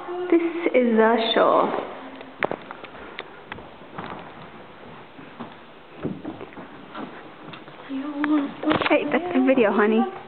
This is the shore. Hey, that's the video, honey.